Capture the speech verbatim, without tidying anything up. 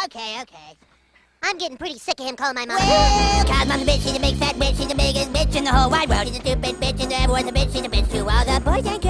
okay, okay. I'm getting pretty sick of him calling my mom. Well, cause mom's a bitch, she's a big fat bitch, she's the biggest bitch in the whole wide world. She's a stupid bitch, and everyone's a bitch, she's a bitch to all the boys and girls.